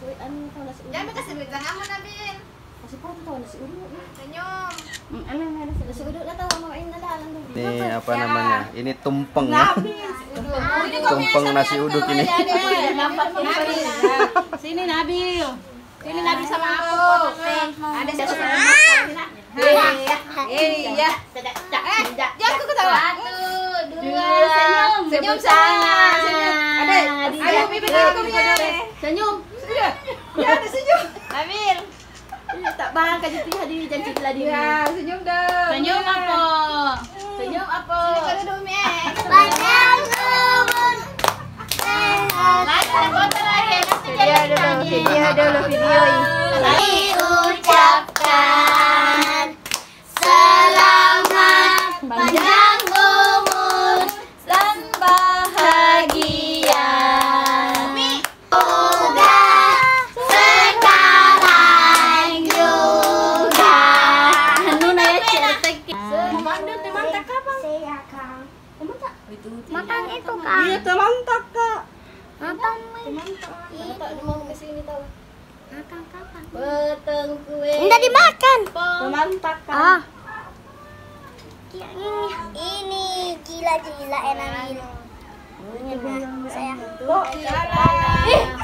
anu tahu nasi uduk. Jangan kasih bintang kamu Nabil. Kasih tahu nasi uduk. Senyum. Nasi uduk lah tahu mau ini dah lang dulu. Ini apa namanya? Ini tumpeng ya. Ini Tumpeng nasi uduk ini. Sini Nabil. Sini Nabil sama aku. Ada Satu, jangan aku ketawa. 1, 2, senyum sana. Ada. Ayo bibir aku biar. Senyum. Ya ada senyum. Nabil. Tak bang kaji tu hadir janji lah dia. Ya, senyum dong. Senyum apa? Senyum apa? Sini dulu Mi. Video dulu video ini. Ucapkan selamat panjang umur dan bahagia. Semoga sekarang juga. Anu na ya cetek. Mandan temantak kapan? Matang itu kak. Iya temantak Kak. Matang Tak mau ke sini tahu. Matang kapan? Peteng kue. Udah dimakan. Temantak Kak. Ah. Ini gila-gila enak ini. Saya. Kok